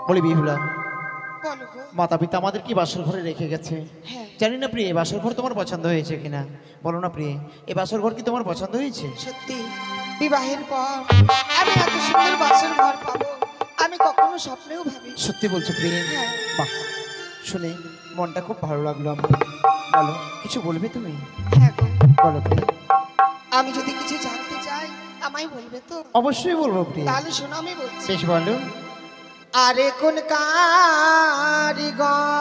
বলি বিহুলা, বলো গো। মাতা পিতা আমাদের কি বাসর ঘরে রেখে গেছে, হ্যাঁ। জানি না প্রিয় এই বাসর ঘর তোমার পছন্দ হয়েছে কিনা, বলো না প্রিয় এই বাসর ঘর কি তোমার পছন্দ হয়েছে? সত্যি বিবাহের পর আমি এত সুন্দর বাসর ঘর পাবো আমি কখনো স্বপ্নেও ভাবি। সত্যি বলছো প্রিয়? হ্যাঁ। বাহ, শুনে মনটা খুব ভালো লাগলো আমার। বলো, কিছু বলবে তুমি? হ্যাঁ গো। বলো প্রিয়। আমি যদি কিছু জানতে চাই আমায় বলবে তো? অবশ্যই বলবো প্রিয়। তাহলে শোনো আমি বলছি। বেশ বলো। আরে কোন কারিগর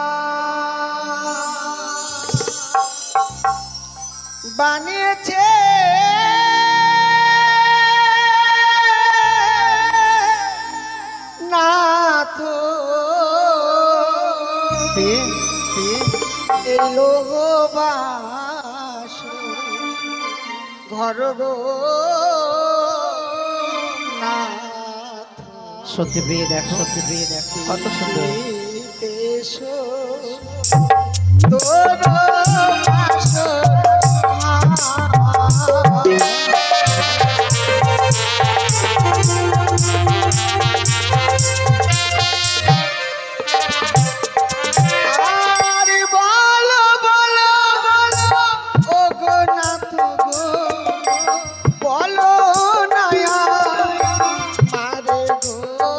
বানিয়েছে না তো প্রিয়, প্রিয়, এলো বাস ঘর গো না সত্যি প্রিয় দেখো, সত্যি প্রিয় দেখো কত সুন্দর। এসো তোর বাসর আর বলো বলো বলো ও গো নাথ গো বলো না আরে গো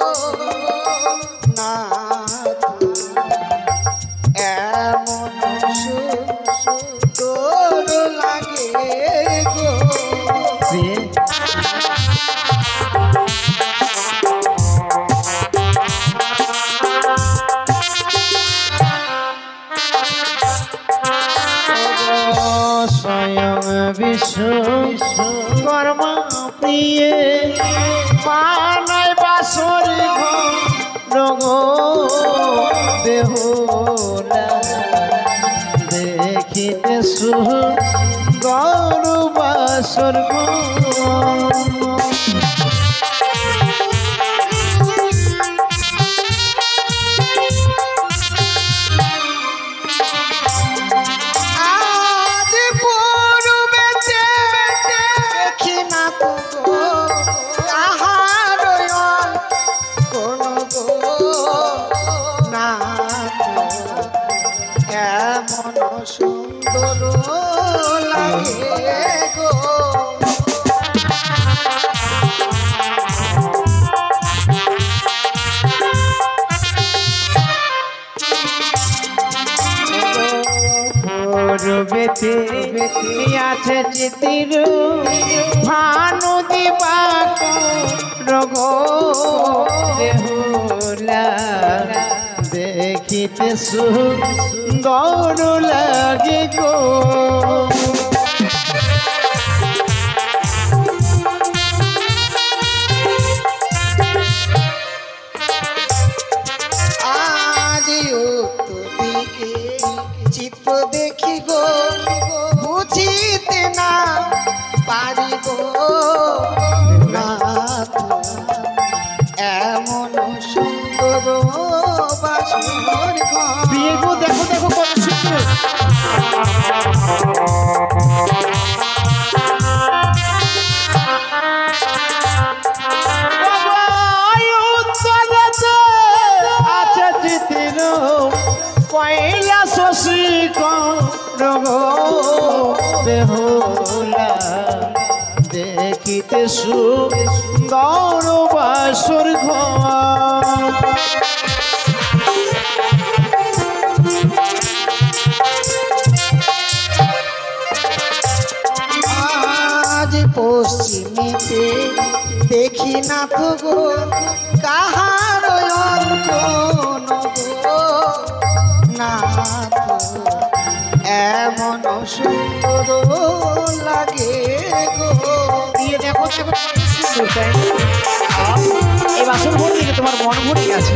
নাথ এমন সুন্দর লাগে গো। প্রিয়, স্বয়ং বিশ্বকর্মা প্রিয় বানায় বাসর ঘর গো বেহুলা, দেখিতে সুন্দর বাসর ঘর। আজ পূর্বেতে দেখি না তো গো কাহার কোন গো না এমন সুন্দর লাগে গো। পূর্বেতে আছে চিতির ভানু দিবাক রগো বেহুলা, দেখিতে সুন্দর লাগে গো। আজ উত্তর দিকে চিত্র দেখি গো বুঝিতে না পারি গো নাথ এমন সুন্দর বাসর ঘর। প্রিয় গো দেখো দেখো কত সুন্দর। আছে চিতির পয়লা শশী গো বেহুলা, দেখিতে সুন্দর বাসর ঘর। আজ পশ্চিমেতে দেখি না তো গো কাহার কোন গো নাথ এমন সুন্দর লাগে গো। দিয়ে দেখো দেখো কত সুন্দর, তাই না? এই বাসর ঘর থেকে তোমার মন ভরে গেছে।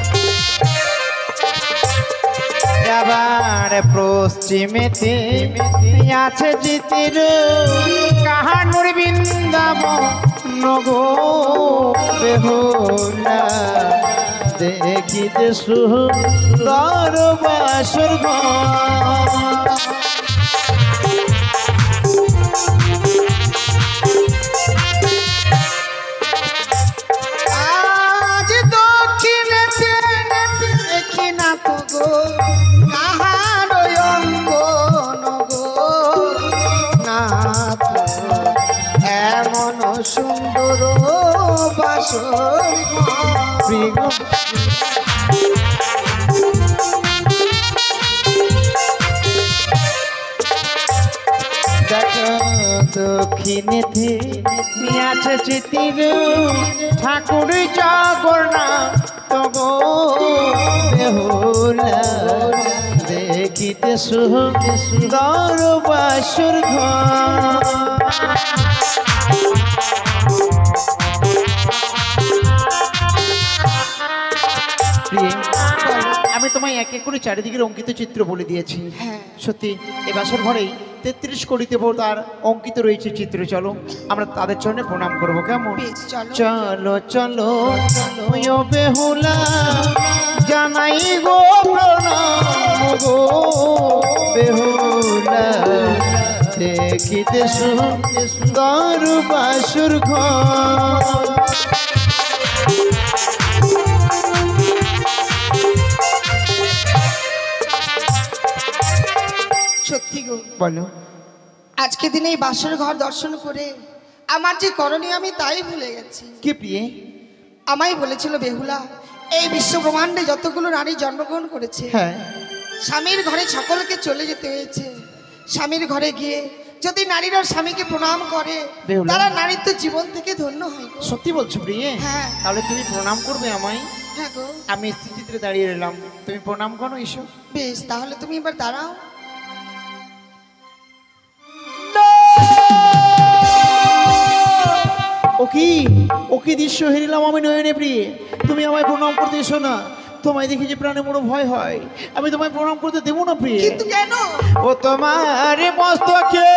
আবার পশ্চিমেতে আছে জিতির কাহানুর বৃন্দাবন গো বেহুলা, দেখিতে সুন্দর বাসর ঘর। আজ দক্ষিণেতে গো কাহার অঙ্গন গো নাথ এমন সুন্দর বাসর প্রিয় গো, দেখো দক্ষিণেতে আছে চিতির ঠাকুর জগন্নাথ গো বেহুলা দেখিতে সুন্দর বাসুর ঘর। প্রিয়ে, আমি তোমায় এক এক করে চারিদিকের অঙ্কিত চিত্র বলে দিয়েছি। হ্যাঁ। সত্যি এই বাসর ঘরেই 33 কোটি দেবতার অঙ্কিত রয়েছে চিত্র। চলো আমরা তাদের চরণে প্রণাম করবো, কেমন? বেশ, চলো। চলো চলো চলো বেহুলা জানাই গো প্রণাম গো বেহুলা দেখিতে সুন্দর বাসুর ঘর। সত্যি গো, বলো আজকে দিনে এই বাসর ঘর দর্শন করে আমার যে করণীয় আমি তাই ভুলে গেছি। কি প্রিয়ে? আমায় বলেছিল বেহুলা, এই বিশ্ব ব্রহ্মাণ্ডে যতগুলো নারী জন্মগ্রহণ করেছে হ্যাঁ, স্বামীর ঘরে সকলকে চলে যেতে হয়েছে। স্বামীর ঘরে গিয়ে যদি নারীরা স্বামীকে প্রণাম করে বেহুলা। তারা নারীত্ব জীবন থেকে ধন্য হয় গো। সত্যি বলছো প্রিয়ে? হ্যাঁ। তাহলে তুমি প্রণাম করবে আমায়? হ্যাঁ গো, আমি স্থিতিতে দাঁড়িয়ে রইলাম, তুমি প্রণাম করো এসো। বেশ, তাহলে তুমি এবার দাঁড়াও। ওকে দৃশ্য হেরিলাম আমি নয়নে প্রিয়ে, তুমি আমায় প্রণাম করতে এসো না। তোমায় দেখে যে প্রাণে বড় ভয় হয়, আমি তোমায় প্রণাম করতে দেবো না প্রিয়ে। কিন্তু কেন? ও তোমার মস্তকে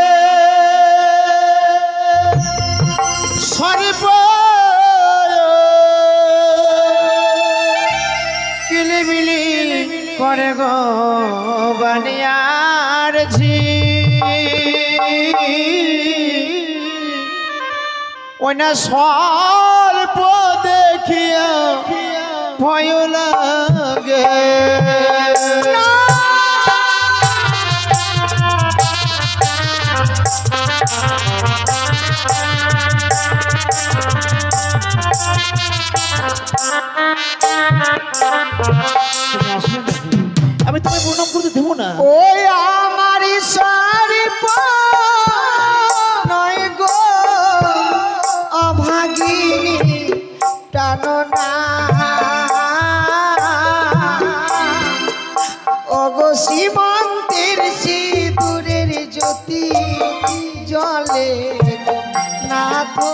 সর্ব কিলিবিলি করে গো বানিয়ার ঝি, ওই না সর্প দেখিয়া ভয় লাগে। আমি তোমায় প্রণাম করতে দেবো না। ওই আমার সর্প নয় গো অভাগিনী প্রাণনা, ওগো সীমন্তের সিঁদুরের জ্যোতি জলে না তো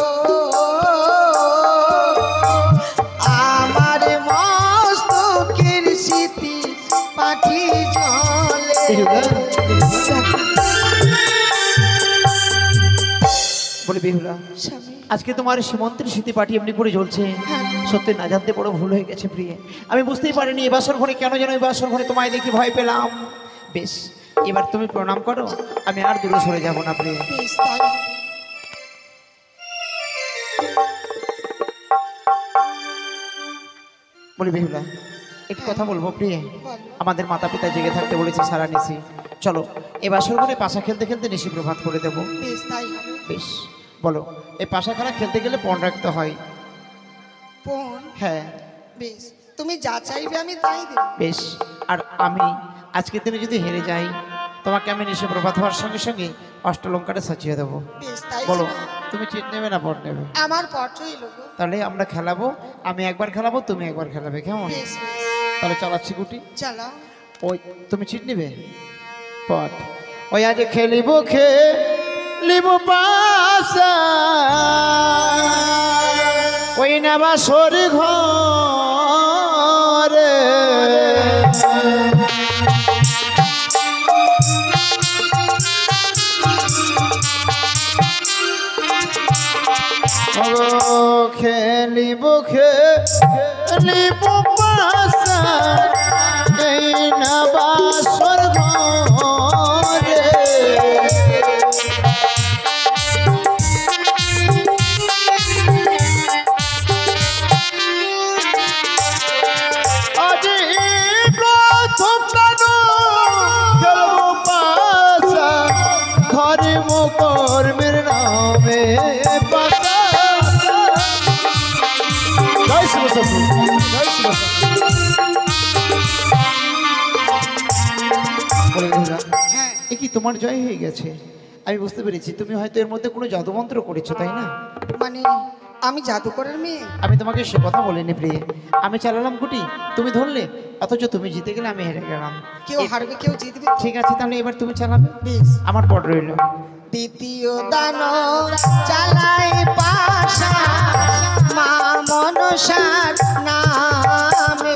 আমার মস্তকের স্মৃতি পাখি জলে। বলে বেহুলা, স্বামী, আজকে তোমার সীমন্তের স্মৃতি পাটি এমনি করে জ্বলছে, সত্যি না জানতে বড় ভুল হয়ে গেছে প্রিয়ে। আমি বুঝতেই পারিনি এই বাসর ঘরে কেন যেন এই বাসর ঘরে তোমায় দেখি ভয় পেলাম। বেশ, এবার তুমি প্রণাম করো, আমি আর দূরে সরে যাবো না প্রিয়ে। বেশ, তাই হবে। বলি বেহুলা, একটু কথা বলবো প্রিয়ে? বলো। আমাদের মাতা পিতা জেগে থাকতে বলেছে সারা নিশি, চলো এই বাসর ঘরে পাশা খেলতে খেলতে নিশি প্রভাত করে দেবো। বেশ, তাই হবে। বেশ, বলো এই পাশা খেলা খেলতে গেলে পণ রাখতে হয়। পণ? হ্যাঁ বেশ, তুমি যা চাইবে আমি তাই দেব। বেশ, আর আমি আজকের দিনে যদি হেরে যাই তোমাকে আমি নিশি প্রভাত হওয়ার সঙ্গে সঙ্গে অষ্টলঙ্কারে সাজিয়ে দেবো। বেশ, তাই বলো শোনো। তুমি চিট নেবে না পট নেবে? আমার পটই লোক। তাহলে আমরা খেলাবো, আমি একবার খেলাবো তুমি একবার খেলাবে, কেমন? বেশ, তাহলে চালাচ্ছি গুটি। চালাও। ওই তুমি চিট নিবে পট, ওই আজ খেলিব পাশা, ওই না বাসর ঘরে খেলিব পাশা, এই না বাসর ঘরে শিব শম্ভু, জয় শিব শম্ভু। বলে বন্ধুরা, হ্যাঁ এ কি তোমার জয় হয়ে গেছে? আমি বুঝতে পেরেছি তুমি হয়তো এর মধ্যে কোনো জাদুমন্ত্র করেছো, তাই না? মানে আমি জাদুকরের মেয়ে? আমি তোমাকে সে কথা বলিনি প্রিয়ে। আমি চালালাম গুটি, তুমি ধরলে, অথচ তুমি জিতে গেলে, আমি হেরে গেলাম। কেউ হারবে কেউ জিতবে। ঠিক আছে, তাহলে এবার তুমি চালাবে, বেশ। আমার পট রইল। দ্বিতীয় দান চালাই পাশা মা মনসার নামে।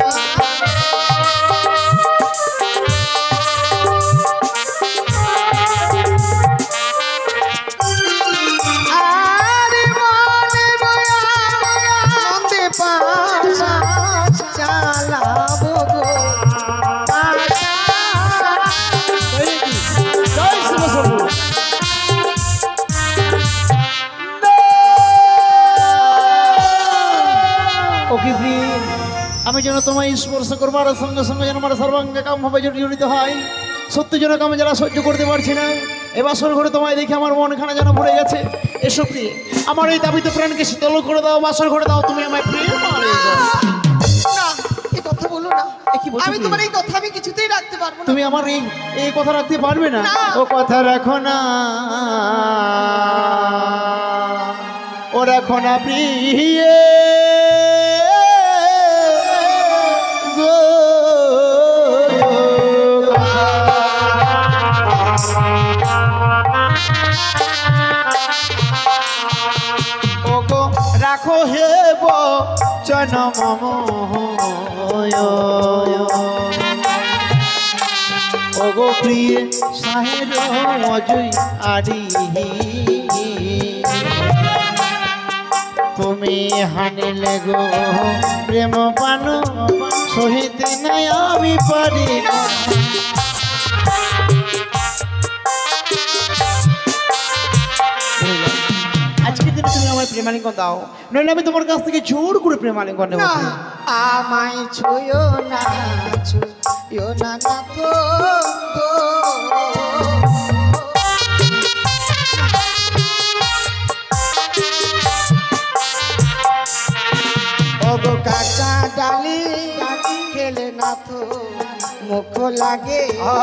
আর মনে রয়া নন্দে পাশা চালাবো গো পাশা। জয় শিব শম্ভু। ওকে প্রিয়ে, আমি যেন তোমায় স্পর্শ করবার সঙ্গে সঙ্গে যেন আমার সর্বাঙ্গে কাম ভাবে জড়িত হয়। সত্যি যেন আমি যারা সহ্য করতে পারছি না। এবার সর ঘরে তোমায় দেখে আমার মনখানা যেন ভরে গেছে। এসো প্রিয়ে, আমার এই দাবিত প্রাণকে শীতল করে দাও, বাসর ঘরে দাও, তুমি আমায় প্রিয় করে দাও। না, এই কথা বলো না। এ কি বলছো আমি তুমি? তোমার এই কথা আমি কিছুতেই রাখতে পারবো না। তুমি আমার এই এই কথা রাখতে পারবে না? না। ও কথা রাখো না, ও রাখো না প্রিয়ে গো। ও গো রাখো হে বচন মম, ও গো প্রিয়ে সাহের অজয় আরি, তুমি হানিলে গো প্রেম পান, সহিতে নাই আমি পারি না। আজকের দিনে তুমি আমার প্রেমালিঙ্গন দাও, নইলে আমি তোমার কাছ থেকে জোর করে প্রেমালিঙ্গন নেব। না, আমায় ছুঁয়ো না, ছুঁয়ো না না তো গো। ও গো কাঁচা ডালি খেলে না তো মুখ লাগে।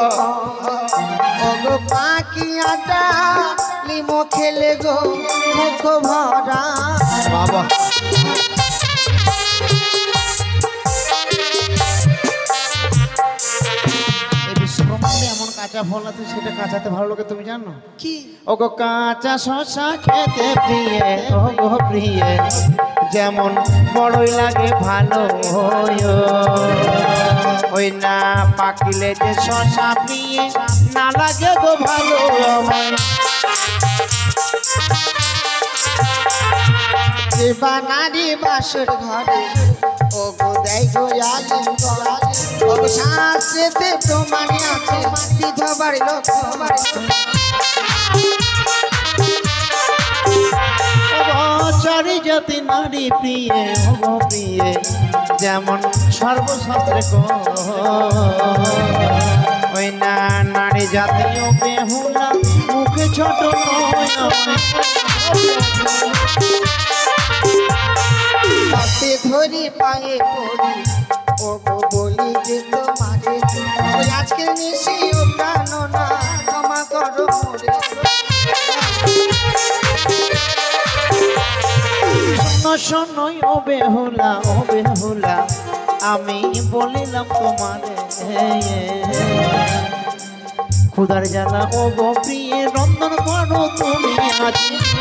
ও গো পাখিয়া ডালি খেলে গো মুখ ভরা। বাবা, এই বিশ্বব্রহ্মাণ্ডে এমন কাঁচা ফল আছে, সেটা কাঁচাতে ভালো লাগে, তুমি জানো? কি? ও গো কাঁচা শশা খেতে প্রিয়ে, ও গো প্রিয়ে, যেমন বড়ই লাগে ভালো, ওই না পাকিলে যে শশা প্রিয়ে না লাগে গো ভালো আমায়। যে বানারি বাসর ঘরে ও গো দেয় গো আলিঙ্গ। ও গো শাস্ত্রেতে প্রমাণে আছে বিধবার লক্ষ্য। চারি জাতি নারী প্রিয়ে, ও গো প্রিয়ে, যেমন সর্বশাস্ত্রে ওই না নারী জাতীয় বেহুলা মুখে ছোট নয়। হাতে ধরি পায়ে পড়ি ও গো বলি যে তোমারে ওই আজকে নিশি ও প্রাণ না ক্ষমা করো মোরে। শোনই ও বেহুলা, ও বেহুলা, আমি বলিলাম তোমারে ক্ষুধার জ্বালা, ও গো প্রিয়ে রন্ধন করো তুমি আজ।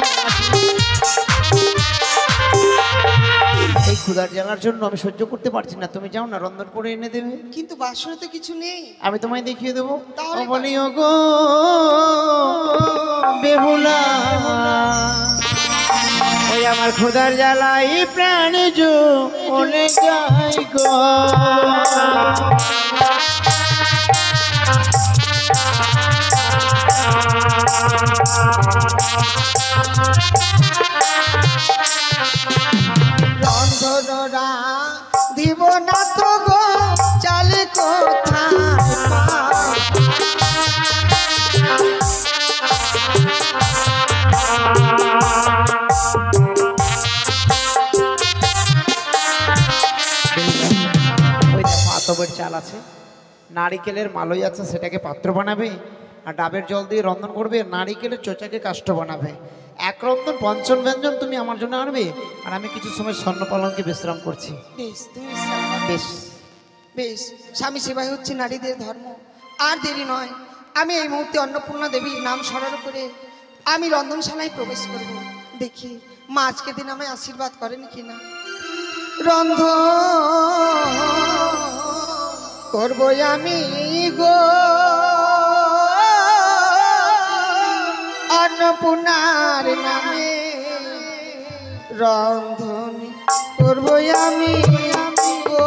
এই ক্ষুধার জ্বালার জন্য আমি সহ্য করতে পারছি না, তুমি যাও না, রন্ধন করে এনে দেবে। কিন্তু বাসনে তো কিছু নেই। আমি তোমায় দেখিয়ে দেবো। তাহলে বলি ও গো বেহুলা, ওই আমার ক্ষুধার জ্বালাই প্রাণ জো ওলে যাই গো। রন্ধনরা দিব না তো গো চালে কোথায় অরবের চাল আছে, নারিকেলের মালই আছে, সেটাকে পাত্র বানাবে, আর ডাবের জল দিয়ে রন্ধন করবে, নারিকেলের চোচাকে কাষ্ঠ বানাবে। এক রন্ধন পঞ্চম ব্যঞ্জন তুমি আমার জন্য আনবে, আর আমি কিছু সময় স্বর্ণপালনকে বিশ্রাম করছি। বেশ, তুমি বিশ্রাম করো। বেশ বেশ, স্বামী সেবাই হচ্ছে নারীদের ধর্ম। আর দেরি নয়, আমি এই মুহূর্তে অন্নপূর্ণা দেবীর নাম স্মরণ করে আমি রন্ধনশালায় প্রবেশ করব। দেখি মা আজকে দিন আমায় আশীর্বাদ করেন কিনা। রন্ধ করবো আমি গো অন্নপূর্ণার নামে, রন্ধন করবো আমি গো।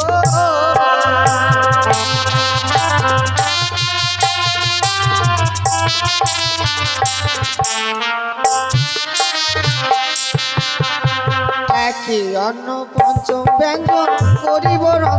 একই অন্ন পঞ্চম ব্যঞ্জন করিব